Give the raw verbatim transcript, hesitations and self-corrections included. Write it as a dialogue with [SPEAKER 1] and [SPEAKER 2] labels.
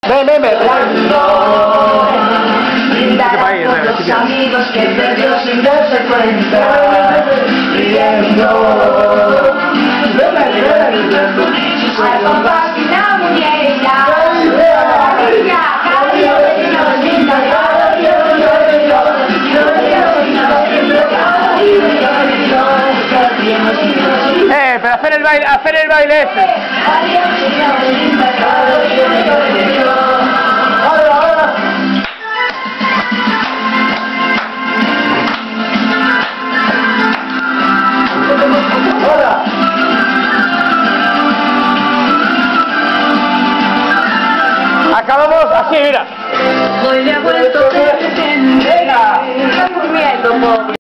[SPEAKER 1] Ven, ven, ven.
[SPEAKER 2] ¿Qué país?
[SPEAKER 3] Los amigos que perdió sin darse cuenta, riendo. Al compás de una muñeca, caricia, caricia,
[SPEAKER 2] Eh, pero hacer el baile, hacer el baile ese. Acabamos así, mira.
[SPEAKER 3] Hoy le ha vuelto de repente. Está durmiendo, pobre.